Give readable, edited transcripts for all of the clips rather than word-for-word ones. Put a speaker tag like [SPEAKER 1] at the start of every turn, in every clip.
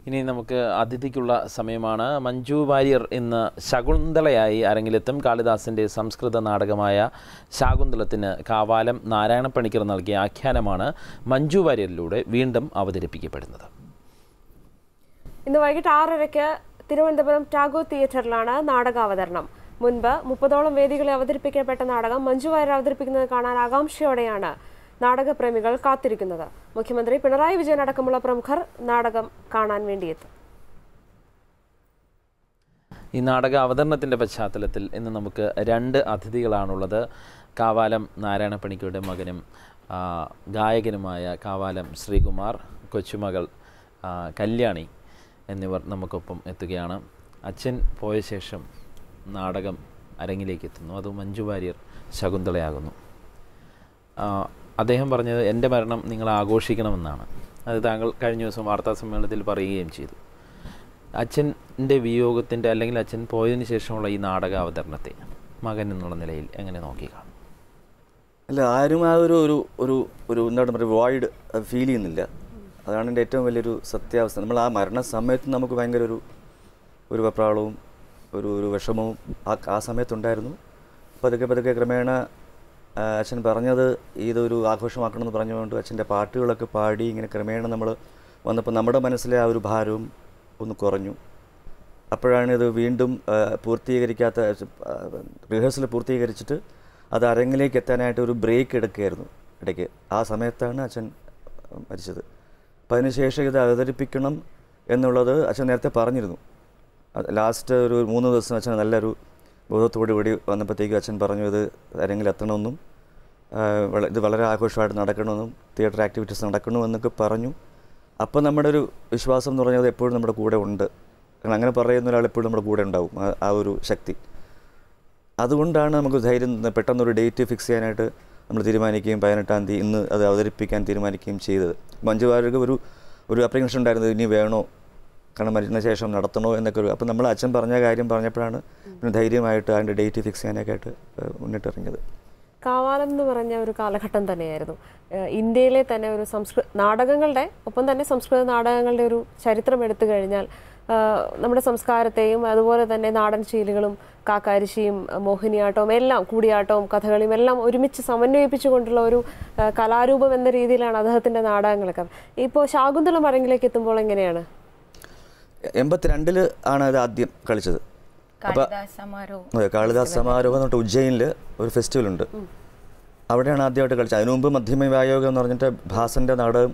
[SPEAKER 1] ഇനി നമുക്ക് അതിഥിക്കുള്ള സമയമാണ്. മഞ്ജു വാര്യർ ഇന്ന് ശകുന്തളയായി അരങ്ങിലെത്തും. കാളിദാസൻ്റെ സംസ്കൃത നാടകമായ ശാകുന്തളത്തിന് കാവാലം നാരായണ പണിക്കർ നൽകിയ ആഖ്യാനമാണ് മഞ്ജു വാര്യരിലൂടെ വീണ്ടും അവതരിപ്പിക്കപ്പെടുന്നത്.
[SPEAKER 2] ഇന്ന് വൈകിട്ട് 6:30-ക്ക് തിരുവനന്തപുരം ടാഗോർ തിയേറ്ററിലാണ് നാടകാവതരണം. മുൻപ് 30ഓളം വേദികളിൽ അവതരിപ്പിക്കപ്പെട്ട നാടകം മഞ്ജു വാര്യർ അവതരിപ്പിക്കുന്നത് കാണാൻ ആകാംക്ഷയോടെയാണ് നാടകപ്രേമികൾ കാത്തിരിക്കുന്നത്. മുഖ്യമന്ത്രി പിണറായി വിജയൻ അടക്കമുള്ള പ്രമുഖർ നാടകം കാണാൻ വേണ്ടിയെത്തും.
[SPEAKER 1] ഈ നാടക അവതരണത്തിൻ്റെ പശ്ചാത്തലത്തിൽ ഇന്ന് നമുക്ക് 2 അതിഥികളാണുള്ളത്. കാവാലം നാരായണ പണിക്കരുടെ മകനും ഗായകനുമായ കാവാലം ശ്രീകുമാർ, കൊച്ചുമകൾ കല്യാണി എന്നിവർ നമുക്കൊപ്പം എത്തുകയാണ്. അച്ഛൻ പോയ ശേഷം നാടകം അരങ്ങിലേക്ക് എത്തുന്നു. അത് മഞ്ജു വാര്യർ ശകുന്തളയാകുന്നു. അദ്ദേഹം പറഞ്ഞത് എൻ്റെ മരണം നിങ്ങൾ ആഘോഷിക്കണമെന്നാണ്. അത് താങ്കൾ കഴിഞ്ഞ ദിവസം വാർത്താ സമ്മേളനത്തിൽ പറയുകയും ചെയ്തു. അച്ഛൻ്റെ വിയോഗത്തിൻ്റെ അല്ലെങ്കിൽ അച്ഛൻ പോയതിന് ശേഷമുള്ള ഈ നാടക അവതരണത്തെ മകൻ എന്നുള്ള നിലയിൽ എങ്ങനെ നോക്കിക്കാണും?
[SPEAKER 3] അല്ല, ആരും ആ ഒരു എന്താണ് പറയുക, വോയിഡ് ഫീൽ ചെയ്യുന്നില്ല. അതാണ് എൻ്റെ ഏറ്റവും വലിയൊരു സത്യാവസ്ഥ. നമ്മൾ ആ മരണസമയത്ത് നമുക്ക് ഭയങ്കര ഒരു വെപ്രാളവും ഒരു വിഷമവും ആ സമയത്തുണ്ടായിരുന്നു. പതുക്കെ ക്രമേണ അച്ഛൻ പറഞ്ഞത് ഇതൊരു ആഘോഷമാക്കണമെന്ന് പറഞ്ഞുകൊണ്ട് അച്ഛൻ്റെ പാട്ടുകളൊക്കെ പാടി ഇങ്ങനെ ക്രമേണ നമ്മൾ വന്നപ്പോൾ നമ്മുടെ മനസ്സിലെ ആ ഒരു ഭാരവും ഒന്ന് കുറഞ്ഞു. അപ്പോഴാണ് ഇത് വീണ്ടും റിഹേഴ്സൽ പൂർത്തീകരിച്ചിട്ട് അത് അരങ്ങിലേക്ക് എത്താനായിട്ട് ഒരു ബ്രേക്ക് എടുക്കുകയായിരുന്നു ഇടയ്ക്ക്. ആ സമയത്താണ് അച്ഛൻ മരിച്ചത്. അപ്പം അതിനുശേഷം ഇത് അവതരിപ്പിക്കണം എന്നുള്ളത് അച്ഛൻ നേരത്തെ പറഞ്ഞിരുന്നു. ലാസ്റ്റ് ഒരു 3 ദിവസം അച്ഛൻ നല്ലൊരു ബോധത്തോടു കൂടി വന്നപ്പോഴത്തേക്കും അച്ഛൻ പറഞ്ഞു ഇത് അരങ്ങിലെത്തണമെന്നും ഇത് വളരെ ആഘോഷമായിട്ട് നടക്കണമെന്നും തിയേറ്റർ ആക്ടിവിറ്റീസ് നടക്കണമെന്നൊക്കെ പറഞ്ഞു. അപ്പം നമ്മുടെ ഒരു വിശ്വാസം എന്ന് പറഞ്ഞത് എപ്പോഴും നമ്മുടെ കൂടെ ഉണ്ട്. കാരണം അങ്ങനെ പറയുന്ന ഒരാൾ എപ്പോഴും നമ്മുടെ കൂടെ ഉണ്ടാവും, ആ ഒരു ശക്തി. അതുകൊണ്ടാണ് നമുക്ക് ധൈര്യം പെട്ടെന്നൊരു ഡേറ്റ് ഫിക്സ് ചെയ്യാനായിട്ട് നമ്മൾ തീരുമാനിക്കുകയും 18-ാം തീയതി ഇന്ന് അത് അവതരിപ്പിക്കാൻ തീരുമാനിക്കുകയും ചെയ്തത്. മഞ്ജു വാര്യർക്ക് ഒരു അപ്രിഹെൻഷൻ ഉണ്ടായിരുന്നത് ഇനി വേണോ, കാരണം മരിച്ച ശേഷം നടത്തണോ എന്നൊക്കെ. അപ്പം നമ്മൾ അച്ഛൻ പറഞ്ഞ കാര്യം പറഞ്ഞപ്പോഴാണ് പിന്നെ ധൈര്യമായിട്ട് അതിൻ്റെ ഡേറ്റ് ഫിക്സ് ചെയ്യാനൊക്കെ ആയിട്ട് മുന്നിട്ടിറങ്ങിയത്.
[SPEAKER 2] കാവാലം എന്ന് പറഞ്ഞ ഒരു കാലഘട്ടം തന്നെയായിരുന്നു. ഇന്ത്യയിലെ തന്നെ ഒരു നാടകങ്ങളുടെ ഒപ്പം തന്നെ സംസ്കൃത നാടകങ്ങളുടെ ഒരു ചരിത്രം എടുത്തു കഴിഞ്ഞാൽ നമ്മുടെ സംസ്കാരത്തെയും അതുപോലെ തന്നെ നാടൻ ശൈലികളും കാക്കാരിശിയും മോഹിനിയാട്ടവും എല്ലാം കൂടിയാട്ടവും കഥകളിയും എല്ലാം ഒരുമിച്ച് സമന്വയിപ്പിച്ചുകൊണ്ടുള്ള ഒരു കലാരൂപം എന്ന രീതിയിലാണ് അദ്ദേഹത്തിൻ്റെ നാടകങ്ങളൊക്കെ. ഇപ്പോൾ ശാകുന്തളം അരങ്ങിലേക്ക് എത്തുമ്പോൾ എങ്ങനെയാണ്?
[SPEAKER 3] 82 ആണ് അത് ആദ്യം കളിച്ചത്. അപ്പോൾ കാളിദാസ് സമാരോഹം എന്ന് പറഞ്ഞിട്ട് ഉജ്ജയിനിൽ ഒരു ഫെസ്റ്റിവൽ ഉണ്ട്, അവിടെയാണ് ആദ്യമായിട്ട് കളിച്ചത്. അതിനു മുമ്പ് മധ്യമ വ്യായോഗം എന്ന് പറഞ്ഞിട്ട് ഭാസൻ്റെ നാടകം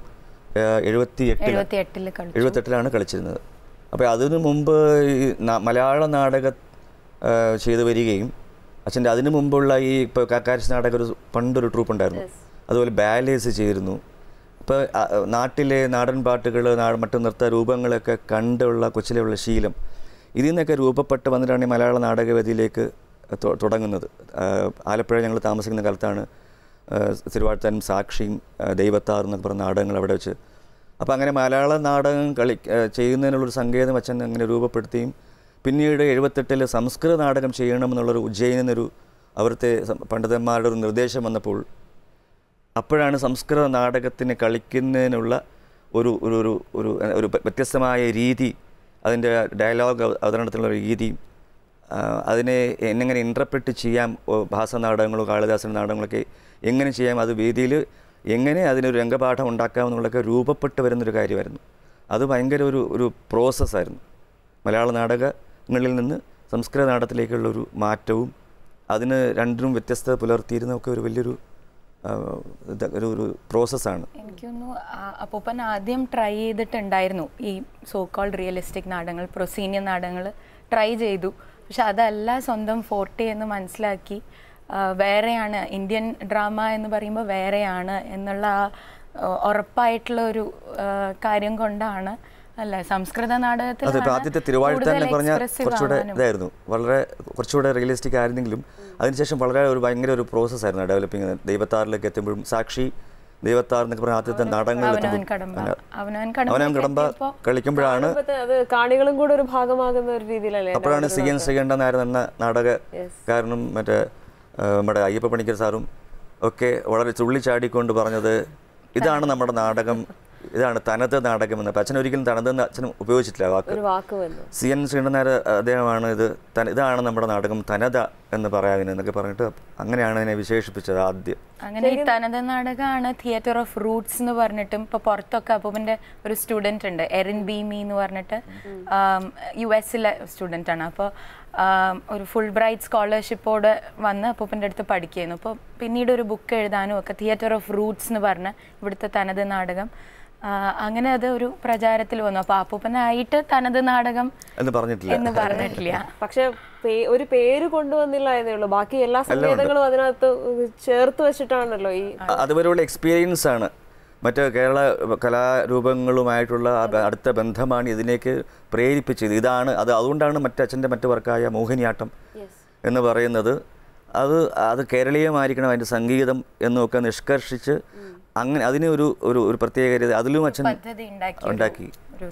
[SPEAKER 3] 78-ലാണ് കളിച്ചിരുന്നത്. അപ്പോൾ അതിനു മുമ്പ് ഈ മലയാള നാടകം ചെയ്തു വരികയും അച്ഛൻ്റെ അതിനു മുമ്പുള്ള ഈ ഇപ്പോൾ കാക്കാരിശ് നാടകം പണ്ടൊരു ട്രൂപ്പ് ഉണ്ടായിരുന്നു, അതുപോലെ ബാലേസ് ചെയ്തിരുന്നു. ഇപ്പോൾ നാട്ടിലെ നാടൻ പാട്ടുകൾ മറ്റു നൃത്ത രൂപങ്ങളൊക്കെ കണ്ടുള്ള കൊച്ചിലുള്ള ശീലം ഇതിൽ നിന്നൊക്കെ രൂപപ്പെട്ട് വന്നിട്ടാണ് ഈ മലയാള നാടകവേദിയിലേക്ക് തുടങ്ങുന്നത്. ആലപ്പുഴ ഞങ്ങൾ താമസിക്കുന്ന കാലത്താണ് തിരുവാഴ്ത്താനും സാക്ഷിയും ദൈവത്താർ എന്നൊക്കെ പറഞ്ഞ നാടകങ്ങൾ അവിടെ വെച്ച്. അപ്പോൾ അങ്ങനെ മലയാള നാടകം ചെയ്യുന്നതിനുള്ളൊരു സങ്കേതം അച്ഛൻ അങ്ങനെ രൂപപ്പെടുത്തുകയും പിന്നീട് 78-ൽ സംസ്കൃത നാടകം ചെയ്യണമെന്നുള്ളൊരു ഉജ്ജയിനിൽ നിന്നൊരു അവിടുത്തെ പണ്ഡിതന്മാരുടെ ഒരു നിർദ്ദേശം വന്നപ്പോൾ അപ്പോഴാണ് സംസ്കൃത നാടകത്തിന് കളിക്കുന്നതിനുള്ള ഒരു ഒരു ഒരു ഒരു വ്യത്യസ്തമായ രീതി, അതിൻ്റെ ഡയലോഗ് അവതരണത്തിലുള്ള രീതിയും അതിനെ എങ്ങനെ ഇൻ്റർപ്രറ്റ് ചെയ്യാം, ഭാസനാടകങ്ങളോ കാളിദാസൻ്റെ നാടകങ്ങളൊക്കെ എങ്ങനെ ചെയ്യാം, അത് വേദിയിൽ എങ്ങനെ അതിനൊരു രംഗപാഠം ഉണ്ടാക്കാമെന്നുള്ളതൊക്കെ രൂപപ്പെട്ട് വരുന്നൊരു കാര്യമായിരുന്നു. അത് ഭയങ്കര ഒരു പ്രോസസ്സായിരുന്നു. മലയാള നാടകങ്ങളിൽ നിന്ന് സംസ്കൃത നാടകത്തിലേക്കുള്ളൊരു മാറ്റവും അതിന് രണ്ടിനും വ്യത്യസ്തത പുലർത്തിയിരുന്നൊക്കെ ഒരു വലിയൊരു ഒരു പ്രോസസ്സാണ്.
[SPEAKER 4] എനിക്കൊന്നു അപ്പൂപ്പൻ ആദ്യം ട്രൈ ചെയ്തിട്ടുണ്ടായിരുന്നു ഈ സോ കോൾഡ് റിയലിസ്റ്റിക് നാടകങ്ങൾ, പ്രൊസീനിയർ നാടകങ്ങൾ ട്രൈ ചെയ്തു. പക്ഷെ അതല്ല സ്വന്തം ഫോർട്ടി എന്ന് മനസ്സിലാക്കി വേറെയാണ് ഇന്ത്യൻ ഡ്രാമ എന്ന് പറയുമ്പോൾ വേറെയാണ് എന്നുള്ള ഉറപ്പായിട്ടുള്ള ഒരു കാര്യം കൊണ്ടാണ് അല്ല സംസ്കൃത നാടകത്തിൽ
[SPEAKER 3] ആദ്യത്തെ തിരുവാഴ്ത്താനെ പറഞ്ഞാൽ കുറച്ചുകൂടെ ഇതായിരുന്നു, വളരെ കുറച്ചുകൂടെ റിയലിസ്റ്റിക് ആയിരുന്നെങ്കിലും അതിനുശേഷം വളരെ ഭയങ്കര ഒരു പ്രോസസ്സായിരുന്നു ഡെവലപ്പിംഗ്. ദൈവത്താറിലേക്ക് എത്തുമ്പോഴും സാക്ഷി ദൈവത്താർ എന്നൊക്കെ പറഞ്ഞ ആദ്യത്തെ നാടകങ്ങളിൽ അവനാൻ കടമ്പ കളിക്കുമ്പോഴാണ്
[SPEAKER 2] കാണികളും കൂടെ ഒരു ഭാഗമാകുന്ന ഒരു രീതിയിലല്ലേ.
[SPEAKER 3] അപ്പോഴാണ് CN ശ്രീകണ്ഠൻ നായർ എന്ന നാടകക്കാരനും മറ്റേ നമ്മുടെ അയ്യപ്പ പണിക്കർ സാറും ഒക്കെ വളരെ തുള്ളിച്ചാടിക്കൊണ്ട് പറഞ്ഞത് ഇതാണ് നമ്മുടെ നാടകം, ഇതാണ് തനത് നാടകം എന്ന്. അപ്പം അച്ഛൻ ഒരിക്കലും തനതെന്ന് അച്ഛൻ ഉപയോഗിച്ചിട്ടില്ല വാക്ക്. CN ശ്രീധരനായർ അദ്ദേഹമാണ് ഇതാണ് നമ്മുടെ നാടകം തനത എന്ന് പറയാൻ എന്നൊക്കെ പറഞ്ഞിട്ട് അങ്ങനെയാണ് അതിനെ വിശേഷിപ്പിച്ചത് ആദ്യം.
[SPEAKER 4] അങ്ങനെ ഈ തനത് നാടകമാണ് തിയേറ്റർ ഓഫ് റൂട്ട്സ് എന്ന് പറഞ്ഞിട്ടും ഇപ്പോൾ പുറത്തൊക്കെ അപ്പൂപ്പൻ്റെ ഒരു സ്റ്റുഡൻറ് ഉണ്ട്, എറിൻ ബീമി എന്ന് പറഞ്ഞിട്ട്, US-ലെ സ്റ്റുഡൻ്റ് ആണ്. അപ്പോൾ ഒരു ഫുൾ ബ്രൈറ്റ് സ്കോളർഷിപ്പോടെ വന്ന് അപ്പൂപ്പൻ്റെ അടുത്ത് പഠിക്കുകയായിരുന്നു. അപ്പോൾ പിന്നീട് ഒരു ബുക്ക് എഴുതാനും ഒക്കെ തിയേറ്റർ ഓഫ് റൂട്ട്സ് എന്ന് പറഞ്ഞ ഇവിടുത്തെ തനത് നാടകം, അങ്ങനെ അത് ഒരു പ്രചാരത്തിൽ വന്നു. അപ്പോൾ അപ്പൂപ്പനായിട്ട് തനത് നാടകം എന്ന് പറഞ്ഞിട്ടില്ല.
[SPEAKER 2] പക്ഷെ ഒരു പേര് കൊണ്ടുവന്നില്ല എന്നേ ഉള്ളൂ, ബാക്കി എല്ലാ സംഗീതങ്ങളും അതിനകത്ത് ചേർത്ത് വെച്ചിട്ടാണല്ലോ ഈ
[SPEAKER 3] അതുവരെയുള്ള എക്സ്പീരിയൻസ് ആണ്. മറ്റ് കേരള കലാരൂപങ്ങളുമായിട്ടുള്ള അടുത്ത ബന്ധമാണ് ഇതിലേക്ക് പ്രേരിപ്പിച്ചത്. അതുകൊണ്ടാണ് അച്ഛൻ്റെ മറ്റു വർക്കായ മോഹിനിയാട്ടം എന്ന് പറയുന്നത് അത് കേരളീയമായിരിക്കണം അതിൻ്റെ സംഗീതം എന്നൊക്കെ നിഷ്കർഷിച്ച് അങ്ങനെ അതിന് ഒരു പ്രത്യേകത അതിലും അച്ഛൻ ഉണ്ടാക്കി.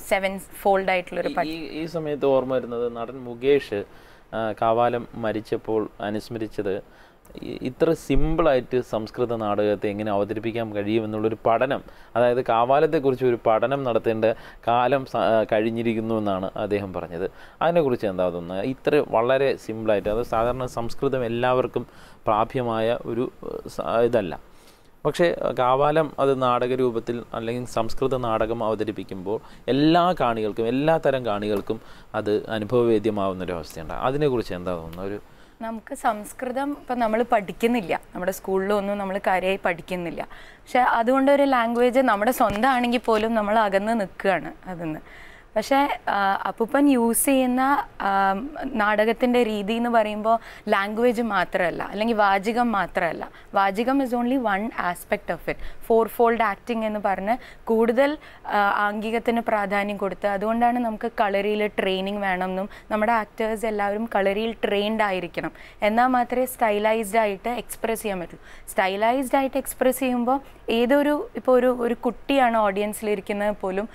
[SPEAKER 1] ഈ സമയത്ത് ഓർമ്മ വരുന്നത് നടൻ മുകേഷ് കാവാലം മരിച്ചപ്പോൾ അനുസ്മരിച്ചത് ഇത്ര സിമ്പിളായിട്ട് സംസ്കൃത നാടകത്തെ എങ്ങനെ അവതരിപ്പിക്കാൻ കഴിയുമെന്നുള്ളൊരു പഠനം, അതായത് കാവാലത്തെക്കുറിച്ച് ഒരു പഠനം നടത്തേണ്ട കാലം കഴിഞ്ഞിരിക്കുന്നു എന്നാണ് അദ്ദേഹം പറഞ്ഞത്. അതിനെക്കുറിച്ച് എന്താ തോന്നുന്നത്? ഇത്ര വളരെ സിമ്പിളായിട്ട്, അത് സാധാരണ സംസ്കൃതം എല്ലാവർക്കും പ്രാപ്യമായ ഒരു ഇതല്ല. പക്ഷേ കാവാലം അത് നാടകരൂപത്തിൽ അല്ലെങ്കിൽ സംസ്കൃത നാടകം അവതരിപ്പിക്കുമ്പോൾ എല്ലാ കാണികൾക്കും, എല്ലാ തരം കാണികൾക്കും അത് അനുഭവവേദ്യമാവുന്നൊരവസ്ഥയുണ്ട്. അതിനെക്കുറിച്ച് എന്താ തോന്നുന്നത്?
[SPEAKER 4] നമുക്ക് സംസ്കൃതം ഇപ്പം നമ്മൾ പഠിക്കുന്നില്ല, നമ്മുടെ സ്കൂളിലൊന്നും നമ്മൾ കാര്യമായി പഠിക്കുന്നില്ല. പക്ഷെ അതുകൊണ്ടൊരു ലാംഗ്വേജ് നമ്മുടെ സ്വന്തം ആണെങ്കിൽ പോലും നമ്മൾ അകന്ന് നിൽക്കുകയാണ് അതിന്ന്. പക്ഷേ അപ്പൂപ്പൻ യൂസ് ചെയ്യുന്ന നാടകത്തിൻ്റെ രീതി എന്ന് പറയുമ്പോൾ ലാംഗ്വേജ് മാത്രമല്ല, അല്ലെങ്കിൽ വാചികം മാത്രമല്ല. വാചികം is only one aspect of it. 4-fold acting എന്ന് പറഞ്ഞ് കൂടുതൽ ആംഗികത്തിന് പ്രാധാന്യം കൊടുത്ത്, അതുകൊണ്ടാണ് നമുക്ക് കളരിയിൽ ട്രെയിനിങ് വേണമെന്നും നമ്മുടെ ആക്ടേഴ്സ് എല്ലാവരും കളരിയിൽ ട്രെയിൻഡ് ആയിരിക്കണം, എന്നാൽ മാത്രമേ സ്റ്റൈലൈസ്ഡ് ആയിട്ട് എക്സ്പ്രസ് ചെയ്യാൻ പറ്റുള്ളൂ. സ്റ്റൈലൈസ്ഡ് ആയിട്ട് എക്സ്പ്രസ് ചെയ്യുമ്പോൾ ഇപ്പോൾ ഒരു കുട്ടിയാണ് ഓഡിയൻസിലിരിക്കുന്നത് പോലും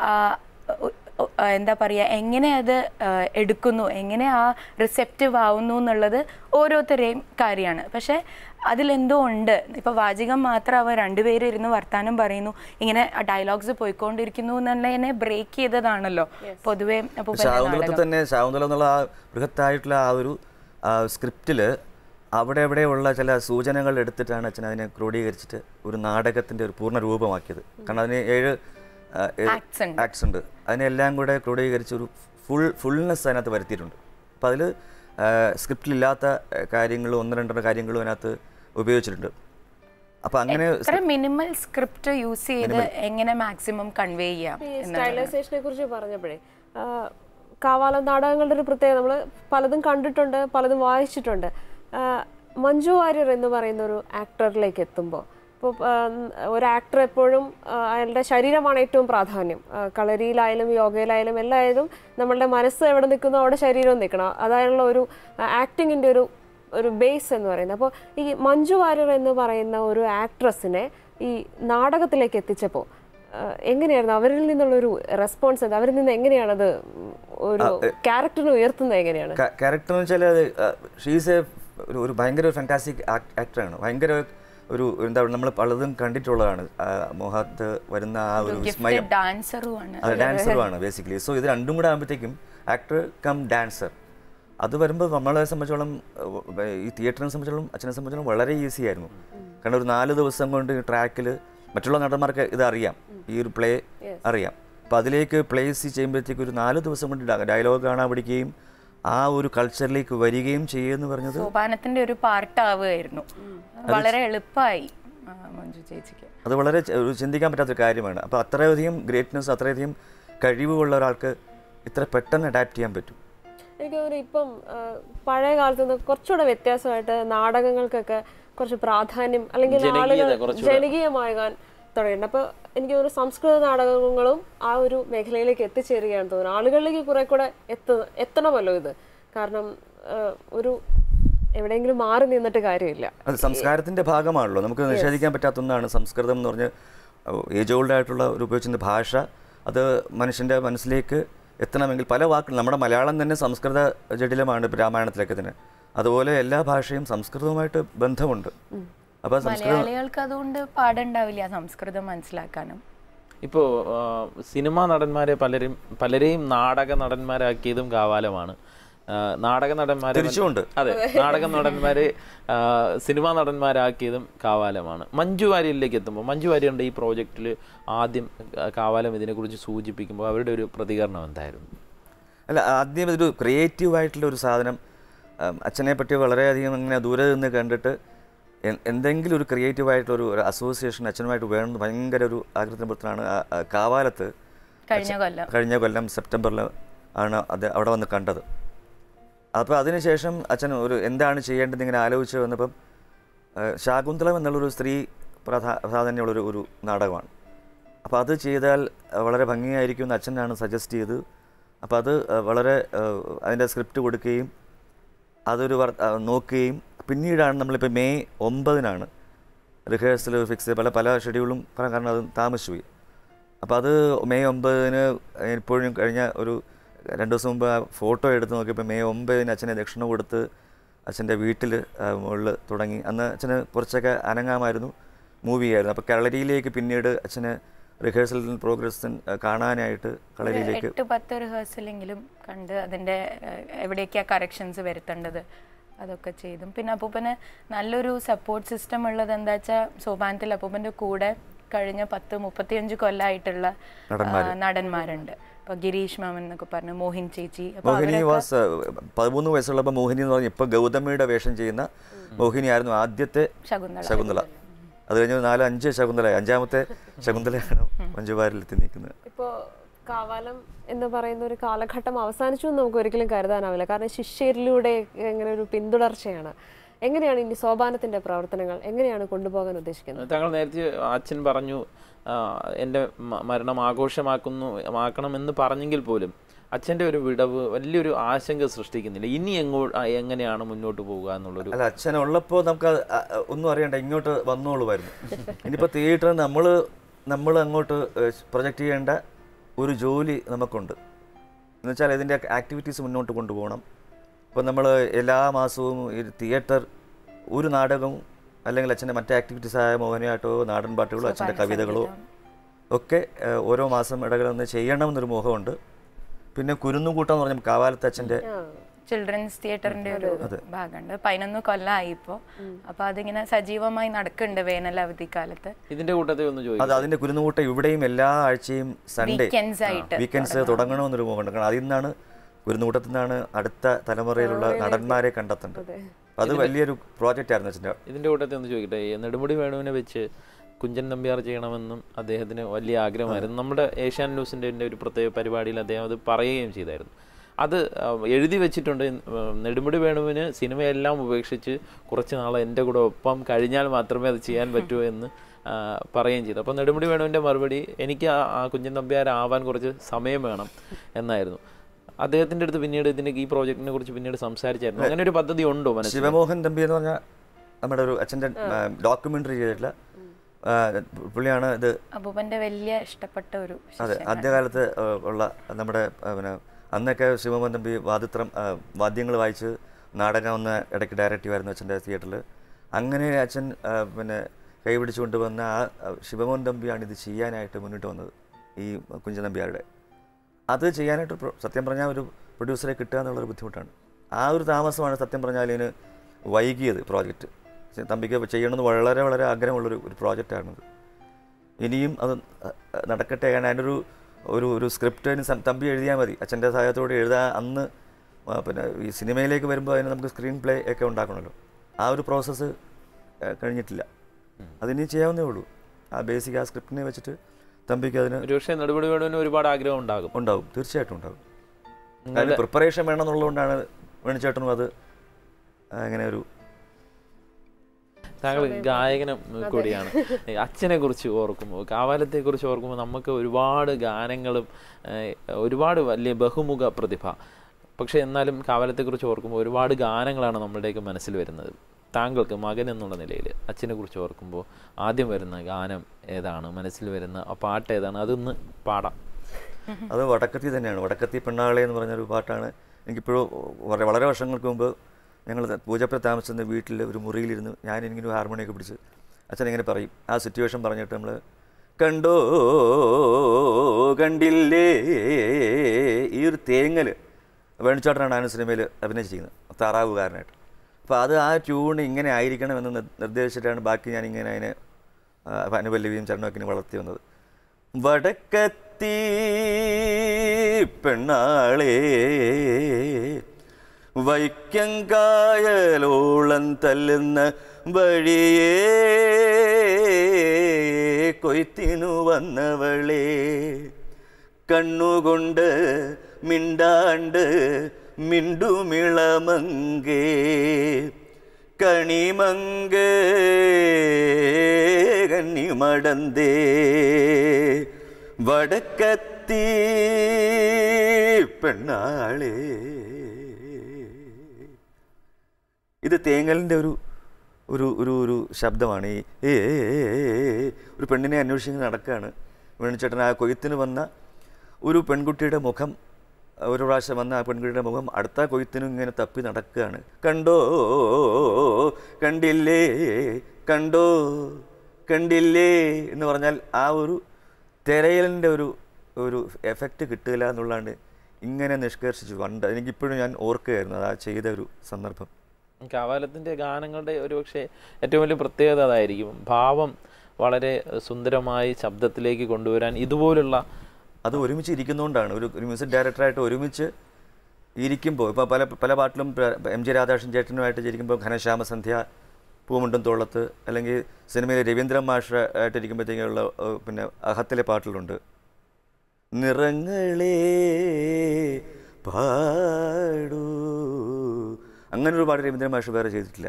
[SPEAKER 4] എന്താ പറയുക, എങ്ങനെ അത് എടുക്കുന്നു, എങ്ങനെ ആ റിസെപ്റ്റീവ് ആവുന്നു എന്നുള്ളത് ഓരോരുത്തരെയും കാര്യമാണ്. പക്ഷേ അതിലെന്തോ ഉണ്ട്. ഇപ്പോൾ വാചികം മാത്രം അവർ രണ്ടുപേരും ഇരുന്ന് വർത്താനം പറയുന്നു, ഇങ്ങനെ ഡയലോഗ്സ് പോയിക്കൊണ്ടിരിക്കുന്നു എന്നുള്ളതിനെ ബ്രേക്ക് ചെയ്തതാണല്ലോ പൊതുവെ.
[SPEAKER 3] തന്നെ ശാകുന്തളം എന്നുള്ള ആ ബൃഹത്തായിട്ടുള്ള ആ ഒരു സ്ക്രിപ്റ്റിൽ അവിടെയുള്ള ചില സൂചനകൾ എടുത്തിട്ടാണ് അച്ഛൻ അതിനെ ക്രോഡീകരിച്ചിട്ട് ഒരു നാടകത്തിൻ്റെ ഒരു പൂർണ്ണ രൂപമാക്കിയത്. കാരണം അതിന് 7 ആക്ട്സ് ഉണ്ട്. അതിനെല്ലാം കൂടെ ക്രോഡീകരിച്ച് ഒരു ഫുൾനെസ് അതിനകത്ത് വരുത്തിയിട്ടുണ്ട്. അപ്പം അതിൽ സ്ക്രിപ്റ്റിലില്ലാത്ത കാര്യങ്ങളും 1-2 കാര്യങ്ങളും അതിനകത്ത് ഉപയോഗിച്ചിട്ടുണ്ട്. അപ്പം അങ്ങനെ
[SPEAKER 4] മിനിമൽ സ്ക്രിപ്റ്റ് യൂസ് ചെയ്ത് എങ്ങനെ മാക്സിമം കൺവേ ചെയ്യാം.
[SPEAKER 2] സ്റ്റൈലൈസേഷനെ കുറിച്ച് പറഞ്ഞപ്പോഴേ, കാവാലം നാടകങ്ങളുടെ ഒരു പ്രത്യേകത നമ്മൾ പലതും കണ്ടിട്ടുണ്ട്, പലതും വായിച്ചിട്ടുണ്ട്. മഞ്ജു വാര്യർ എന്ന് പറയുന്ന ഒരു ആക്ടറിലേക്ക് എത്തുമ്പോൾ, ഇപ്പോൾ ഒരു ആക്ടർ എപ്പോഴും അയാളുടെ ശരീരമാണ് ഏറ്റവും പ്രാധാന്യം. കളരിയിലായാലും യോഗയിലായാലും എല്ലായാലും നമ്മളുടെ മനസ്സ് എവിടെ നിൽക്കുന്നോ അവിടെ ശരീരവും നിൽക്കണം. അതായുള്ള ഒരു ആക്ടിങ്ങിൻ്റെ ഒരു ബേസ് എന്ന് പറയുന്നത്. അപ്പോൾ ഈ മഞ്ജു വാര്യർ എന്ന് പറയുന്ന ഒരു ആക്ട്രസിനെ ഈ നാടകത്തിലേക്ക് എത്തിച്ചപ്പോൾ എങ്ങനെയായിരുന്നു അവരിൽ നിന്നുള്ളൊരു റെസ്പോൺസ്? അവരിൽ നിന്ന് എങ്ങനെയാണത് ഒരു ക്യാരക്ടറിനെ ഉയർത്തുന്നത്? എങ്ങനെയാണ്
[SPEAKER 3] ക്യാരക്ടർ എന്ന് വെച്ചാൽ ഒരു ഭയങ്കര ഫാന്റാസ്റ്റിക് ആക്ടറാണ്. ഭയങ്കര ഒരു എന്താ പറയുക, നമ്മൾ പലതും കണ്ടിട്ടുള്ളതാണ്. മോഹത്ത് വരുന്ന ആ ഒരു വിസ്മയം, ഡാൻസറുമാണ് ബേസിക്കലി. സോ ഇത് രണ്ടും കൂടെ ആകുമ്പോഴത്തേക്കും ആക്ടർ കം ഡാൻസർ, അത് വരുമ്പോൾ നമ്മളെ സംബന്ധിച്ചോളം, ഈ തിയേറ്ററിനെ സംബന്ധിച്ചോളം അച്ഛനെ സംബന്ധിച്ചോളം വളരെ ഈസി ആയിരുന്നു. കാരണം ഒരു 4 ദിവസം കൊണ്ട് ട്രാക്കിൽ മറ്റുള്ള നടന്മാർക്ക് ഇത് അറിയാം, ഈ ഒരു പ്ലേ അറിയാം. അപ്പോൾ അതിലേക്ക് പ്ലേസ് ചെയ്യുമ്പോഴത്തേക്ക് ഒരു 4 ദിവസം കൊണ്ട് ഡയലോഗ് കാണാൻ പഠിക്കുകയും ആ ഒരു കൾച്ചറിലേക്ക് വരികയും ചെയ്യുമെന്ന് പറഞ്ഞത്
[SPEAKER 4] സോപാനത്തിന്റെ ഒരു പാർട്ടാവുകയായിരുന്നു. വളരെ എളുപ്പമായി മഞ്ജു ചേച്ചിക്ക്.
[SPEAKER 3] അത് വളരെ ചിന്തിക്കാൻ പറ്റാത്തൊരു കാര്യമാണ്. അപ്പോൾ അത്രയധികം ഗ്രേറ്റ്നെസ്, അത്രയധികം കഴിവുള്ള ഒരാൾക്ക് ഇത്ര പെട്ടെന്ന് അഡാപ്റ്റ് ചെയ്യാൻ പറ്റും.
[SPEAKER 2] എനിക്ക് തോന്നുന്നു ഇപ്പം പഴയ കാലത്ത് നിന്ന് കുറച്ചുകൂടെ വ്യത്യാസമായിട്ട് നാടകങ്ങൾക്കൊക്കെ കുറച്ച് പ്രാധാന്യം, അല്ലെങ്കിൽ ആളുകൾ ജനകീയമാകാൻ തുടങ്ങിയിട്ടുണ്ട്. അപ്പോൾ എനിക്ക് തോന്നുന്നു സംസ്കൃത നാടകങ്ങളും ആ ഒരു മേഖലയിലേക്ക് എത്തിച്ചേരുകയാണെന്ന് തോന്നുന്നു. ആളുകളിലേക്ക് കുറെ കൂടെ എത്തണമല്ലോ ഇത്. കാരണം ഒരു എവിടെയെങ്കിലും മാറി നിന്നിട്ട് കാര്യമില്ല.
[SPEAKER 3] അത് സംസ്കാരത്തിന്റെ ഭാഗമാണല്ലോ, നമുക്ക് നിഷേധിക്കാൻ പറ്റാത്ത ഒന്നാണ് സംസ്കൃതം എന്ന് പറഞ്ഞ്. ഏജ് ഓൾഡ് ആയിട്ടുള്ള ഒരു ഉപയോഗിച്ചിരുന്ന ഭാഷ അത് മനുഷ്യൻ്റെ മനസ്സിലേക്ക് എത്തണമെങ്കിൽ പല വാക്കുകൾ, നമ്മുടെ മലയാളം തന്നെ സംസ്കൃത ജടിലമാണ് രാമായണത്തിലൊക്കെ തന്നെ. അതുപോലെ എല്ലാ ഭാഷയും സംസ്കൃതവുമായിട്ട് ബന്ധമുണ്ട്. അപ്പോൾ
[SPEAKER 4] മലയാളികൾക്ക് അതുകൊണ്ട് പാടുണ്ടാവില്ല സംസ്കൃതം മനസ്സിലാക്കാനും.
[SPEAKER 1] ഇപ്പോൾ സിനിമാ നടന്മാരെ പലരെയും നാടക നടന്മാരാക്കിയതും കാവാലമാണ്. നാടക നടന്മാരെ അതെ നാടക നടന്മാരെ സിനിമാ നടന്മാരാക്കിയതും കാവാലമാണ്. മഞ്ജു വാര്യരിലേക്ക് എത്തുമ്പോൾ മഞ്ജു വാര്യരുടെ ഈ പ്രോജക്റ്റിൽ ആദ്യം കാവാലം ഇതിനെക്കുറിച്ച് സൂചിപ്പിക്കുമ്പോൾ അവരുടെ ഒരു പ്രതികരണം എന്തായിരുന്നു?
[SPEAKER 3] അല്ല, ആദ്യം ഇതൊരു ക്രിയേറ്റീവായിട്ടുള്ള ഒരു സാധനം, അച്ഛനെ പറ്റി വളരെയധികം ഇങ്ങനെ ദൂരെ നിന്ന് കണ്ടിട്ട് എന്തെങ്കിലും ഒരു ക്രിയേറ്റീവായിട്ടുള്ള ഒരു അസോസിയേഷൻ അച്ഛനുമായിട്ട് വേണമെന്ന് ഭയങ്കര ഒരു ആഗ്രഹത്തിനപ്പുറത്താണ് കാവാലത്ത് കഴിഞ്ഞ കൊല്ലം സെപ്റ്റംബറിൽ ആണ് അത് അവിടെ വന്ന് കണ്ടത്. അപ്പോൾ അതിനുശേഷം അച്ഛൻ എന്താണ് ചെയ്യേണ്ടത് ഇങ്ങനെ ആലോചിച്ച് വന്നപ്പം ശാകുന്തളം എന്നുള്ളൊരു സ്ത്രീ പ്രാധാന്യമുള്ളൊരു നാടകമാണ്. അപ്പോൾ അത് ചെയ്താൽ വളരെ ഭംഗിയായിരിക്കും എന്ന് അച്ഛനാണ് സജസ്റ്റ് ചെയ്ത്. അപ്പോൾ അത് വളരെ അതിൻ്റെ സ്ക്രിപ്റ്റ് കൊടുക്കുകയും അതൊരു നോക്കുകയും പിന്നീടാണ് നമ്മളിപ്പോൾ മെയ് 9 റിഹേഴ്സൽ ഫിക്സ് ചെയ്ത് പല ഷെഡ്യൂളും കാരണം അത് താമസിച്ചു പോയി. അപ്പോൾ അത് മെയ് 9 ഇപ്പോഴും കഴിഞ്ഞ ഒരു 2 ദിവസം മുമ്പ് ആ ഫോട്ടോ എടുത്ത് നോക്കിയപ്പോൾ മെയ് 9 അച്ഛനെ ദക്ഷിണ കൊടുത്ത് അച്ഛൻ്റെ വീട്ടിൽ മുകളിൽ തുടങ്ങി. അന്ന് അച്ഛന് കുറച്ചൊക്കെ അനങ്ങാമായിരുന്നു, മൂവിയായിരുന്നു. അപ്പോൾ കളരിയിലേക്ക് പിന്നീട് അച്ഛന് റിഹേഴ്സൽ പ്രോഗ്രസ് കാണാനായിട്ട് കളരിയിലേക്ക്
[SPEAKER 4] 8-10 റിഹേഴ്സലെങ്കിലും കണ്ട് അതിൻ്റെ എവിടേക്കാണ് കറക്ഷൻസ് വരുത്തേണ്ടത് അതൊക്കെ ചെയ്തും. പിന്നെ അപ്പൂപ്പന് നല്ലൊരു സപ്പോർട്ട് സിസ്റ്റം ഉള്ളത് എന്താ വെച്ചാൽ സോപാനത്തിൽ അപ്പൂപ്പൻ്റെ കൂടെ കഴിഞ്ഞ 10-35 കൊല്ലമായിട്ടുള്ള നടന്മാരുണ്ട്. ഇപ്പോൾ ഗിരീഷ് മാമൻ എന്നൊക്കെ പറഞ്ഞു, മോഹിൻ ചേച്ചി.
[SPEAKER 3] മോഹിനി വാസ് 13 വയസ്സുള്ളപ്പോൾ മോഹിനി എന്ന് പറഞ്ഞാൽ ഇപ്പോൾ ഗൗതമിയുടെ വേഷം ചെയ്യുന്ന മോഹിനിയായിരുന്നു ആദ്യത്തെ ശകുന്തള. അത് കഴിഞ്ഞ് 4-5 ശകുന്തള, 5ാമത്തെ ശകുന്തളയാണ് മഞ്ജു വാര്യരിലെത്തി നിൽക്കുന്നത്.
[SPEAKER 2] ഇപ്പോൾ കാവാലം എന്ന് പറയുന്ന ഒരു കാലഘട്ടം അവസാനിച്ചു എന്ന് നമുക്ക് ഒരിക്കലും കരുതാനാവില്ല. കാരണം ശിഷ്യരിലൂടെ ഇങ്ങനെ ഒരു പിന്തുടർച്ചയാണ്. എങ്ങനെയാണ് ഇനി സോപാനത്തിൻ്റെ പ്രവർത്തനങ്ങൾ എങ്ങനെയാണ് കൊണ്ടുപോകാൻ ഉദ്ദേശിക്കുന്നത്?
[SPEAKER 1] താങ്കൾ നേരത്തെ അച്ഛൻ പറഞ്ഞു എൻ്റെ മരണം ആഘോഷമാക്കണമെന്ന് പറഞ്ഞെങ്കിൽ പോലും അച്ഛൻ്റെ ഒരു വിടവ് വലിയൊരു ആശങ്ക സൃഷ്ടിക്കുന്നില്ല. ഇനി എങ്ങനെയാണ് മുന്നോട്ട് പോകുക എന്നുള്ളൊരു.
[SPEAKER 3] അല്ല, അച്ഛനുള്ളപ്പോൾ നമുക്ക് ഒന്നും അറിയണ്ട, ഇങ്ങോട്ട് വന്നോളുമായിരുന്നു. ഇനിയിപ്പോൾ തിയേറ്ററിൽ നമ്മൾ അങ്ങോട്ട് പ്രൊജക്റ്റ് ചെയ്യേണ്ട ഒരു ജോലി നമുക്കുണ്ട്. എന്നുവെച്ചാൽ ഇതിൻ്റെ ആക്ടിവിറ്റീസ് മുന്നോട്ട് കൊണ്ടുപോകണം. ഇപ്പോൾ നമ്മൾ എല്ലാ മാസവും ഈ തിയേറ്റർ ഒരു നാടകവും അല്ലെങ്കിൽ അച്ഛൻ്റെ മറ്റേ ആക്ടിവിറ്റീസായ മോഹിനിയാട്ടോ നാടൻ പാട്ടുകളോ അച്ഛൻ്റെ കവിതകളോ ഒക്കെ ഓരോ മാസം ഇടകളൊന്ന് ചെയ്യണമെന്നൊരു മോഹമുണ്ട്. പിന്നെ കുരുന്നുകൂട്ടം എന്ന് പറഞ്ഞാൽ കാവാലത്ത് അച്ഛൻ്റെ
[SPEAKER 4] ചിൽഡ്രൻസ് തിയേറ്ററിന്റെ ഒരു ഭാഗമുണ്ട്. 11 കൊല്ലമായി ഇപ്പോൾ. അപ്പോൾ അതിങ്ങനെ സജീവമായി നടക്കുന്നുണ്ട് വേനൽ അവധിക്കാലത്ത്.
[SPEAKER 1] ഇതിന്റെ കൂട്ടത്തിൽ ഒന്ന് ചോദിക്കും,
[SPEAKER 3] അത് അതിൻ്റെ കുരുന്നുകൂട്ടം ഇവിടെയും എല്ലാ ആഴ്ചയും സൺഡേ വീക്കെൻഡ്സ് തുടങ്ങണമെന്നൊരു മോഹമുണ്ട്. കാരണം അതിൽ നിന്നാണ് കുരുന്നുകൂട്ടത്തിൽ നിന്നാണ് അടുത്ത തലമുറയിലുള്ള നടന്മാരെ കണ്ടെത്തേണ്ടത്. അത് വലിയൊരു പ്രോജക്റ്റ് ആയിരുന്നു അച്ഛൻ്റെ.
[SPEAKER 1] ഇതിന്റെ കൂട്ടത്തിൽ ഒന്ന് ചോദിക്കട്ടെ, നെടുമുടി വേണുവിനെ വെച്ച് കുഞ്ചൻ നമ്പ്യാർ ചെയ്യണമെന്നും അദ്ദേഹത്തിന് വലിയ ആഗ്രഹമായിരുന്നു. നമ്മുടെ ഏഷ്യാനെറ്റ് ന്യൂസിൻ്റെ ഒരു പ്രത്യേക പരിപാടിയിൽ അദ്ദേഹം അത് പറയുകയും ചെയ്തായിരുന്നു. അത് എഴുതി വെച്ചിട്ടുണ്ട്. നെടുമുടി വേണുവിന് സിനിമയെല്ലാം ഉപേക്ഷിച്ച് കുറച്ച് നാൾ എൻ്റെ കൂടെ ഒപ്പം കഴിഞ്ഞാൽ മാത്രമേ അത് ചെയ്യാൻ പറ്റൂ എന്ന് പറയുകയും ചെയ്തു. അപ്പോൾ നെടുമുടി വേണുവിൻ്റെ മറുപടി, എനിക്ക് ആ കുഞ്ചൻ നമ്പ്യാരാവാൻ കുറച്ച് സമയം വേണം എന്നായിരുന്നു. അദ്ദേഹത്തിൻ്റെ അടുത്ത് പിന്നീട് ഈ പ്രോജക്റ്റിനെ കുറിച്ച് പിന്നീട് സംസാരിച്ചായിരുന്നു. അങ്ങനെ ഒരു പദ്ധതി ഉണ്ടോ മനസ്സിൽ?
[SPEAKER 3] ശിവമോഹൻ തമ്പി എന്ന് പറഞ്ഞാൽ നമ്മുടെ ഒരു അച്ഛൻ്റെ ഡോക്യുമെൻ്ററി ചെയ്തിട്ടുള്ള പുള്ളിയാണ് ഇത്.
[SPEAKER 4] അപ്പൂപ്പൻ്റെ വലിയ ഇഷ്ടപ്പെട്ട ഒരു.
[SPEAKER 3] അതെ, ആദ്യകാലത്ത് ഉള്ള നമ്മുടെ പിന്നെ അന്നൊക്കെ ശിവമോഹൻ തമ്പി വാദ്യങ്ങൾ വായിച്ച് നാടകം ഒന്ന് ഇടയ്ക്ക് ഡയറക്റ്റ് ചെയ്യുമായിരുന്നു അച്ഛൻ്റെ തിയേറ്ററിൽ. അങ്ങനെ അച്ഛൻ പിന്നെ കൈപിടിച്ചു കൊണ്ടുവന്ന ആ ശിവമോഹൻ തമ്പിയാണ് ഇത് ചെയ്യാനായിട്ട് മുന്നിട്ട് വന്നത്, ഈ കുഞ്ചൻ നമ്പ്യാരുടെ. അത് ചെയ്യാനായിട്ട് സത്യം പറഞ്ഞാൽ ഒരു പ്രൊഡ്യൂസറെ കിട്ടുക എന്നുള്ളൊരു ബുദ്ധിമുട്ടാണ്. ആ ഒരു താമസമാണ് സത്യം പറഞ്ഞാൽ ഇതിന് വൈകിയത്. പ്രോജക്റ്റ് തമ്പിക്ക് ചെയ്യണമെന്ന് വളരെ വളരെ ആഗ്രഹമുള്ളൊരു പ്രോജക്റ്റാണത്. ഇനിയും അത് നടക്കട്ടെ. കാരണം അതിനൊരു ഒരു സ്ക്രിപ്റ്റ് തമ്പി എഴുതിയാൽ മതി, അച്ഛൻ്റെ സഹായത്തോടെ എഴുതാൻ. അന്ന് പിന്നെ ഈ സിനിമയിലേക്ക് വരുമ്പോൾ അതിന് നമുക്ക് സ്ക്രീൻ പ്ലേ ഒക്കെ ഉണ്ടാക്കണമല്ലോ. ആ ഒരു പ്രോസസ്സ് കഴിഞ്ഞിട്ടില്ല. അതിനി ചെയ്യാവുന്നേ ഉള്ളൂ. ആ ബേസിക് ആ സ്ക്രിപ്റ്റിനെ വെച്ചിട്ട് തമ്പിക്ക് അതിന്
[SPEAKER 1] നെടുമുടി വേണുവിന് ഒരുപാട് ആഗ്രഹം ഉണ്ടാവും.
[SPEAKER 3] തീർച്ചയായിട്ടും ഉണ്ടാകും. അതിന് പ്രിപ്പറേഷൻ വേണമെന്നുള്ളതുകൊണ്ടാണ് വേണിച്ചേട്ടനും അത് അങ്ങനെ ഒരു.
[SPEAKER 1] താങ്കൾ ഗായകനും കൂടിയാണ്. അച്ഛനെ കുറിച്ച് ഓർക്കുമ്പോൾ, കാവാലത്തെക്കുറിച്ച് ഓർക്കുമ്പോൾ നമുക്ക് ഒരുപാട് ഗാനങ്ങളും ഒരുപാട് വലിയ ബഹുമുഖ പ്രതിഭ. പക്ഷേ എന്നാലും കാവാലത്തെക്കുറിച്ച് ഓർക്കുമ്പോൾ ഒരുപാട് ഗാനങ്ങളാണ് നമ്മളുടെയൊക്കെ മനസ്സിൽ വരുന്നത്. താങ്കൾക്ക് മകൻ എന്നുള്ള നിലയിൽ അച്ഛനെ കുറിച്ച് ഓർക്കുമ്പോൾ ആദ്യം വരുന്ന ഗാനം ഏതാണ്? മനസ്സിൽ വരുന്ന ആ പാട്ട് ഏതാണ്? അതൊന്ന് പാടാം.
[SPEAKER 3] അത് വടക്കത്തി തന്നെയാണ്. വടക്കത്തി പെണ്ണാളെ എന്ന് പറഞ്ഞൊരു പാട്ടാണ്. എനിക്കിപ്പോഴും വളരെ വർഷങ്ങൾക്ക് മുമ്പ് ഞങ്ങൾ പൂജപ്പുര താമസിച്ചിരുന്ന വീട്ടിൽ ഒരു മുറിയിലിരുന്ന് ഞാനിങ്ങനെ ഹാർമോണിയൊക്കെ പിടിച്ച് അച്ഛൻ ഇങ്ങനെ പറയും. ആ സിറ്റുവേഷൻ പറഞ്ഞിട്ട് നമ്മൾ കണ്ടോ കണ്ടില്ലേ. ഈ ഒരു തേങ്ങൽ വേണുചേട്ടനാണ് ആ സിനിമയിൽ അഭിനയിച്ചിരിക്കുന്നത്, താറാവുകാരനായിട്ട്. അപ്പോൾ അത് ആ ട്യൂൺ ഇങ്ങനെ ആയിരിക്കണമെന്ന് നിർദ്ദേശിച്ചിട്ടാണ് ബാക്കി ഞാനിങ്ങനെ അതിനെ അനുപല്ലവിയും ചരണമൊക്കെ വളർത്തി വന്നത്. വടക്കത്തി പെണ്ണാളേ വൈക്കങ്കായലോളം തല്ലുന്ന വഴിയേ കൊയ്ത്തിനു വന്നവളേ കണ്ണുകൊണ്ട് മിണ്ടാണ്ട് മിണ്ടുമിളമങ്കേ കണിമങ്കേ കന്നിമടന്തേ വടക്കത്തി പെണ്ണാളേ. ഇത് തേങ്ങലിൻ്റെ ഒരു ഒരു ഒരു ഒരു ശബ്ദമാണ്. ഈ ഒരു പെണ്ണിനെ അന്വേഷിച്ച് നടക്കുകയാണ് വേണുചേട്ടൻ. ആ കൊയ്ത്തിന് വന്ന ഒരു പെൺകുട്ടിയുടെ മുഖം ഒരു പ്രാവശ്യം വന്ന ആ പെൺകുട്ടിയുടെ മുഖം അടുത്ത കൊയ്ത്തിനും ഇങ്ങനെ തപ്പി നടക്കുകയാണ്. കണ്ടോ കണ്ടില്ലേ കണ്ടോ കണ്ടില്ലേ എന്ന് പറഞ്ഞാൽ ആ ഒരു തിരയലിൻ്റെ ഒരു ഒരു എഫക്റ്റ് കിട്ടില്ല എന്നുള്ളതാണ് ഇങ്ങനെ നിഷ്കർഷിച്ചു. പണ്ട് എനിക്കിപ്പോഴും ഞാൻ ഓർക്കുകയായിരുന്നു അത് ആ ചെയ്ത ഒരു സന്ദർഭം.
[SPEAKER 1] കാവാലത്തിൻ്റെ ഗാനങ്ങളുടെ ഒരുപക്ഷെ ഏറ്റവും വലിയ പ്രത്യേകത അതായിരിക്കും, ഭാവം വളരെ സുന്ദരമായി ശബ്ദത്തിലേക്ക് കൊണ്ടുവരാൻ ഇതുപോലുള്ള
[SPEAKER 3] അത് ഒരുമിച്ച് ഇരിക്കുന്നതുകൊണ്ടാണ്. ഒരു മ്യൂസിക് ഡയറക്ടറായിട്ട് ഒരുമിച്ച് ഇരിക്കുമ്പോൾ ഇപ്പോൾ പല പാട്ടിലും എം ജി രാധാകൃഷ്ണൻ ചേട്ടനുമായിട്ട് ഇരിക്കുമ്പോൾ ഘനശ്യാമസന്ധ്യ, പൂമുണ്ടും തോളത്ത്, അല്ലെങ്കിൽ സിനിമയിൽ രവീന്ദ്രൻ മാഷ് ആയിട്ടിരിക്കുമ്പോഴത്തേക്കുള്ള പിന്നെ അഹത്തിലെ പാട്ടിലുണ്ട് നിറങ്ങളേ പാടൂ, അങ്ങനൊരു പാട്ട് രവീന്ദ്രൻ മാഷ് വേറെ ചെയ്തിട്ടില്ല.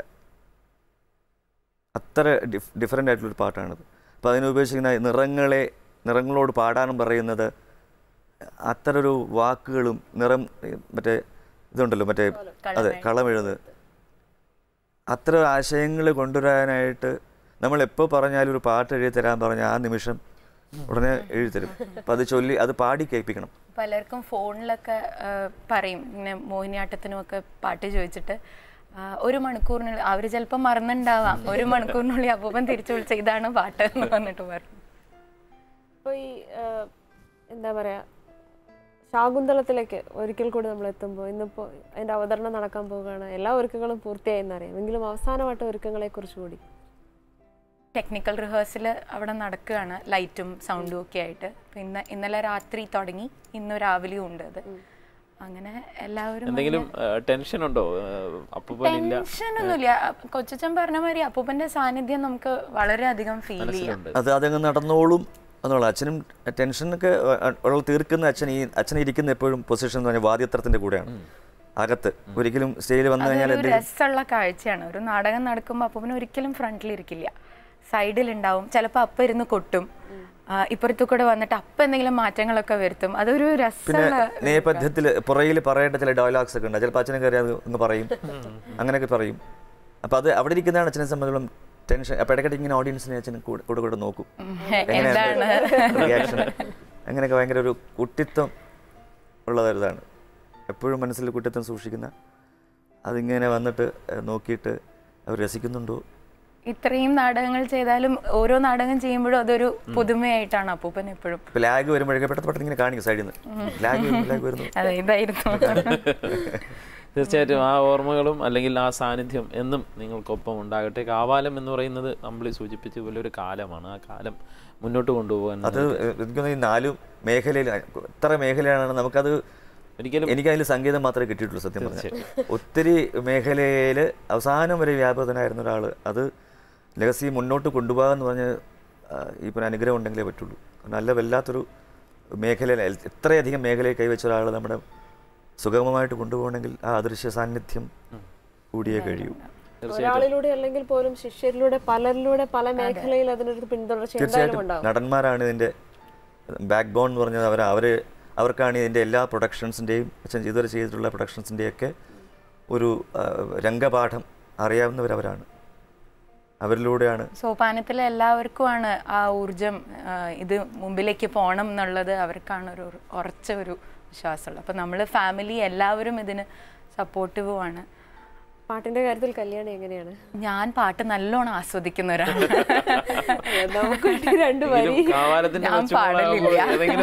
[SPEAKER 3] അത്ര ഡിഫറെൻ്റ് ആയിട്ടുള്ളൊരു പാട്ടാണത്. അപ്പോൾ അതിനുപയോഗിച്ചിരിക്കുന്ന നിറങ്ങളോട് പാടാനും പറയുന്നത് അത്ര ഒരു വാക്കുകളും നിറം മറ്റേ ഇതുണ്ടല്ലോ മറ്റേ അതെ കളമെഴുതുന്നത് അത്ര ആശയങ്ങൾ കൊണ്ടുവരാനായിട്ട് നമ്മൾ എപ്പോൾ പറഞ്ഞാലും ഒരു പാട്ട് എഴുതി തരാൻ പറഞ്ഞാൽ ആ നിമിഷം ഉടനെ എഴുതിത്തരും. അപ്പം അത് ചൊല്ലി അത് പാടി കേൾപ്പിക്കണം.
[SPEAKER 4] പലർക്കും ഫോണിലൊക്കെ പറയും ഇങ്ങനെ മോഹിനിയാട്ടത്തിനുമൊക്കെ പാട്ട് ചോദിച്ചിട്ട് 1 മണിക്കൂറിനുള്ളിൽ അവർ ചിലപ്പോൾ മറന്നുണ്ടാവാം, 1 മണിക്കൂറിനുള്ളിൽ അപ്പൂപ്പൻ തിരിച്ചു വിളിച്ച ഇതാണ് പാട്ട് എന്ന് വന്നിട്ട് പറഞ്ഞു.
[SPEAKER 2] അപ്പോൾ ഈ എന്താ പറയുക ശാകുന്തളത്തിലേക്ക് ഒരിക്കൽ കൂടി നമ്മൾ എത്തുമ്പോൾ ഇന്നിപ്പോൾ അതിൻ്റെ അവതരണം നടക്കാൻ പോവുകയാണ്. എല്ലാ ഒരുക്കങ്ങളും പൂർത്തിയായെന്നറിയാം, എങ്കിലും അവസാനമായിട്ട് ഒരുക്കങ്ങളെക്കുറിച്ച് കൂടി.
[SPEAKER 4] ടെക്നിക്കൽ റിഹേഴ്സൽ അവിടെ നടക്കുകയാണ്, ലൈറ്റും സൗണ്ടും ഒക്കെ ആയിട്ട്. പിന്നെ ഇന്നലെ രാത്രി തുടങ്ങി, ഇന്ന് രാവിലെയും ഉണ്ട് അത്. അങ്ങനെ എല്ലാവരും
[SPEAKER 1] എന്തെങ്കിലും ടെൻഷൻ ഉണ്ടോ?
[SPEAKER 4] ടെൻഷനൊന്നുമില്ല. കൊച്ചച്ചൻ പറഞ്ഞ മാതിരി അപ്പൂപ്പന്റെ സാന്നിധ്യം നമുക്ക് വളരെയധികം ഫീൽ ചെയ്യാം.
[SPEAKER 3] അത് അതങ്ങ് നടന്നോളും എന്നുള്ള. അച്ഛനും ടെൻഷനൊക്കെ തീർക്കുന്ന അച്ഛൻ ഇരിക്കുന്ന എപ്പോഴും പൊസിഷൻ എന്ന് പറഞ്ഞാൽ വാദ്യത്രത്തിന്റെ കൂടെയാണ് അകത്ത്. ഒരിക്കലും സ്റ്റേജിൽ വന്നു കഴിഞ്ഞാൽ
[SPEAKER 4] രസമുള്ള കാഴ്ചയാണ്. ഒരു നാടകം നടക്കുമ്പോൾ അപ്പൂപ്പന് ഒരിക്കലും ഫ്രണ്ടിലിരിക്കില്ല, സൈഡിലുണ്ടാവും. ചിലപ്പോൾ അപ്പം ഇരുന്ന് കൊട്ടും, ഇപ്പുറത്തു കൂടെ വന്നിട്ട് അപ്പം എന്തെങ്കിലും മാറ്റങ്ങളൊക്കെ വരുത്തും. അതൊരു രസമുള്ള
[SPEAKER 3] നേപഥ്യത്തിൽ പുറയിൽ പറയേണ്ട ചില ഡയലോഗ്സ് ഒക്കെ ഉണ്ട്. ചിലപ്പോൾ അച്ഛനെ കയറി അത് ഒന്ന് പറയും, അങ്ങനെയൊക്കെ പറയും. അപ്പം അത് അവിടെ ഇരിക്കുന്നതാണ് അച്ഛനെ സംബന്ധിച്ചോളം ടെൻഷൻ. അപ്പം ഇടയ്ക്കിടെ ഇങ്ങനെ ഓഡിയൻസിനെ അച്ഛൻ കൂടെ നോക്കും, എങ്ങനെയാണ് റിയാക്ഷൻ. അങ്ങനെയൊക്കെ ഭയങ്കര ഒരു കുട്ടിത്വം ഉള്ളതാണ്. എപ്പോഴും മനസ്സിൽ കുട്ടിത്വം സൂക്ഷിക്കുന്ന അതിങ്ങനെ വന്നിട്ട് നോക്കിയിട്ട് അവർ രസിക്കുന്നുണ്ടോ.
[SPEAKER 4] ഇത്രയും നാടകങ്ങൾ ചെയ്താലും ഓരോ നാടകം ചെയ്യുമ്പോഴും അതൊരു പുതുമയായിട്ടാണ് അപ്പൂപ്പൻ എപ്പോഴും.
[SPEAKER 3] ലാഗ് വരുമ്പോഴൊക്കെ പെട്ടെന്ന് ഇങ്ങനെ കാണിക്കും സൈഡിൽ നിന്ന് ലാഗ് വരുന്നു.
[SPEAKER 4] അതെ, ഇതായിരുന്നു.
[SPEAKER 1] തീർച്ചയായിട്ടും ആ ഓർമ്മകളും അല്ലെങ്കിൽ ആ സാന്നിധ്യം എന്നും നിങ്ങൾക്കൊപ്പം ഉണ്ടാകട്ടെ. കാവാലം എന്ന് പറയുന്നത് നമ്മൾ സൂചിപ്പിച്ച പോലെ ഒരു കാലമാണ്. ആ കാലം മുന്നോട്ട് കൊണ്ടുപോകാൻ
[SPEAKER 3] അത് എനിക്കൊന്ന് ഈ 4 മേഖലയിൽ എത്ര മേഖലയാണ് നമുക്കത് എനിക്കതിൽ സംഗീതം മാത്രമേ കിട്ടിയിട്ടുള്ളൂ സത്യം പറഞ്ഞാൽ. ഒത്തിരി മേഖലയിൽ അവസാനം വരെ വ്യാപൃതനായിരുന്ന ഒരാൾ അത് ലെഗസി മുന്നോട്ട് കൊണ്ടുപോകാമെന്ന് പറഞ്ഞ് ഇപ്പോൾ അനുഗ്രഹം ഉണ്ടെങ്കിലേ പറ്റുള്ളൂ. നല്ല വല്ലാത്തൊരു മേഖലയിൽ എത്രയധികം മേഖലയിൽ കൈവച്ച ഒരാൾ നമ്മുടെ സുഗമമായിട്ട് കൊണ്ടുപോകണമെങ്കിൽ ആ അദൃശ്യ സാന്നിധ്യം കൂടിയേ കഴിയൂ.
[SPEAKER 2] ഒരാളിലൂടെ അല്ലെങ്കിൽ പോലും ശിഷ്യരിലൂടെ പലരിലൂടെ പല മേഖലയിൽ അതിനൊരു പിന്തുടർച്ച
[SPEAKER 3] തീർച്ചയായിട്ടും നടന്മാരാണ് ഇതിൻ്റെ ബാക്ക് ബോൺ എന്ന് പറഞ്ഞത്. അവർക്കാണ് ഇതിൻ്റെ എല്ലാ പ്രൊഡക്ഷൻസിൻ്റെയും അച്ഛൻ ഇതുവരെ ചെയ്തിട്ടുള്ള പ്രൊഡക്ഷൻസിൻ്റെയൊക്കെ ഒരു രംഗപാഠം അറിയാവുന്നവരവരാണ്. അവരിലൂടെയാണ്
[SPEAKER 4] സോപാനത്തിലെ എല്ലാവർക്കുമാണ് ആ ഊർജം, ഇത് മുമ്പിലേക്ക് പോകണം എന്നുള്ളത് അവർക്കാണ് ഒരു ഉറച്ച ഒരു വിശ്വാസമുള്ളത്. അപ്പോൾ നമ്മൾ ഫാമിലി എല്ലാവരും ഇതിന് സപ്പോർട്ടീവുമാണ്.
[SPEAKER 2] പാട്ടിന്റെ കാര്യത്തിൽ കല്യാണി എങ്ങനെയാണ്?
[SPEAKER 4] ഞാൻ പാട്ട് നല്ലോണം ആസ്വദിക്കുന്ന ഒരാളാണ്.
[SPEAKER 2] നമുക്ക് രണ്ട് വരി.
[SPEAKER 4] ഞാൻ പാടലില്ല,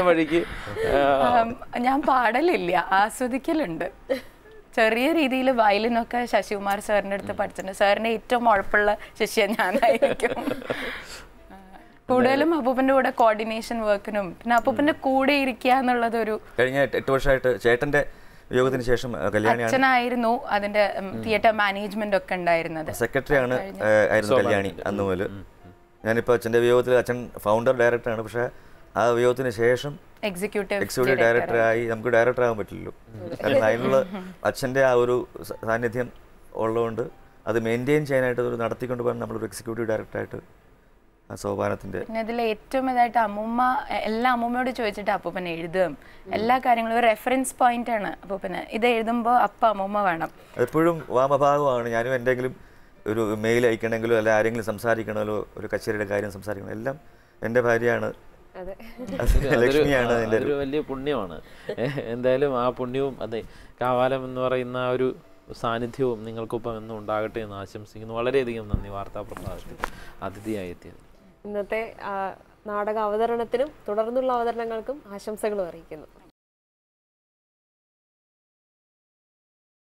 [SPEAKER 4] ഞാൻ പാടലില്ല, ആസ്വദിക്കലുണ്ട്. ചെറിയ രീതിയിൽ വയലിനൊക്കെ ശശികുമാർ സാറിൻ്റെ അടുത്ത് പഠിച്ചിട്ടുണ്ട്. സാറിൻ്റെ ഏറ്റവും ഉഴപ്പുള്ള ശിഷ്യ ഞാനായിരിക്കും. കൂടുതലും അപ്പൂപ്പൻ്റെ കൂടെ കോർഡിനേഷൻ വർക്കിനും പിന്നെ അപ്പൂപ്പൻ്റെ കൂടെ ഇരിക്കുക എന്നുള്ളതൊരു.
[SPEAKER 3] കഴിഞ്ഞ 8 വർഷമായിട്ട് ചേട്ടൻ്റെ വിയോഗത്തിന് ശേഷം
[SPEAKER 4] അച്ഛനായിരുന്നു അതിന്റെ തിയേറ്റർ മാനേജ്മെന്റ് ഒക്കെ ഉണ്ടായിരുന്നത്.
[SPEAKER 3] സെക്രട്ടറി ആയിരുന്നു കല്യാണി അന്ന് മുതൽ. ഞാനിപ്പോൾ അച്ഛൻ്റെ വിയോഗത്തിൽ അച്ഛൻ ഫൗണ്ടർ ഡയറക്ടറാണ്. പക്ഷേ ആ വിയോഗത്തിന് ശേഷം എക്സിക്യൂട്ടീവ് ഡയറക്ടറായി. നമുക്ക് ഡയറക്ടർ ആകാൻ പറ്റില്ലല്ലോ, കാരണം അതിനുള്ള അച്ഛൻ്റെ ആ ഒരു സാന്നിധ്യം ഉള്ളതുകൊണ്ട് അത് മെയിൻറ്റെയിൻ ചെയ്യാനായിട്ട് ഒരു നടത്തിക്കൊണ്ട് പോകാൻ നമ്മളൊരു എക്സിക്യൂട്ടീവ് ഡയറക്ടറായിട്ട് ആ സോപാനത്തിൻ്റെ.
[SPEAKER 4] പിന്നെ ഇതിൽ ഏറ്റവും ഇതായിട്ട് അമ്മൂമ്മ എല്ലാ അമ്മൂമ്മയോട് ചോദിച്ചിട്ട് അപ്പൂപ്പൻ എഴുതും എല്ലാ കാര്യങ്ങളും. ഒരു റെഫറൻസ് പോയിന്റ് ആണ് അപ്പൂപ്പന്. ഇത് എഴുതുമ്പോൾ അമ്മൂമ്മ വേണം.
[SPEAKER 3] എപ്പോഴും വാമഭാഗമാണ്. ഞാനും എന്തെങ്കിലും ഒരു മെയിൽ അയക്കണമെങ്കിലോ അല്ല ആരെങ്കിലും സംസാരിക്കണമല്ലോ, ഒരു കച്ചേരിയുടെ കാര്യം സംസാരിക്കണം, എല്ലാം എൻ്റെ ഭാര്യയാണ്, ലക്ഷ്മിയാണ്.
[SPEAKER 1] ഒരു വലിയ പുണ്യമാണ്. എന്തായാലും ആ പുണ്യവും അതെ കാവാലം എന്ന് പറയുന്ന ആ ഒരു സാന്നിധ്യവും നിങ്ങൾക്കൊപ്പം എന്നും ഉണ്ടാകട്ടെ എന്ന് ആശംസിക്കുന്നു. വളരെയധികം നന്ദി വാർത്താ പ്രഭാതത്തിൽ അതിഥിയായി എത്തിയത്.
[SPEAKER 2] ഇന്നത്തെ നാടക അവതരണത്തിനും തുടർന്നുള്ള അവതരണങ്ങൾക്കും ആശംസകളും അറിയിക്കുന്നു.